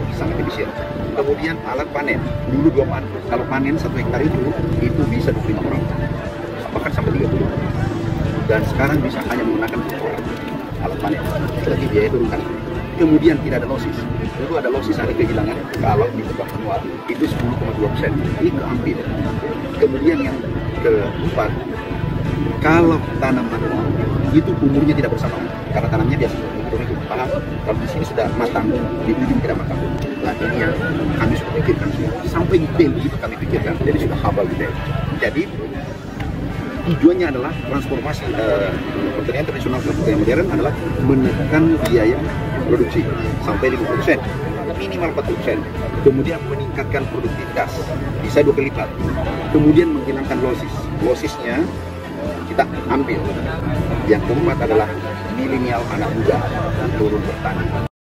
sangat efisien. Kemudian alat panen, dulu 2 panen, kalau panen 1 hektar itu bisa 25 orang, bahkan sampai 30. Dan sekarang bisa hanya menggunakan 2 orang alat panen, berarti biaya turunkan. Kemudian tidak ada losis. Dulu ada losis, ada kehilangan kalau di tempat manual itu 10,2%. Ini keambil. Kemudian yang keempat, kalau tanam manual itu umurnya tidak bersamaan karena tanamnya biasa itu paham. Kalau di sini sudah matang, di ujung tidak matang. Nah ini yang kami sudah pikirkan sampai detail itu kami pikirkan. Jadi sudah hafal detail. Jadi tujuannya adalah transformasi pertanian tradisional ke pertanian modern adalah menekan biaya produksi sampai 50%, minimal 40%. Kemudian meningkatkan produktivitas bisa 2 kali lipat. Kemudian menghilangkan losis. Losisnya kita ambil. Yang keempat adalah milenial anak muda turun bertani.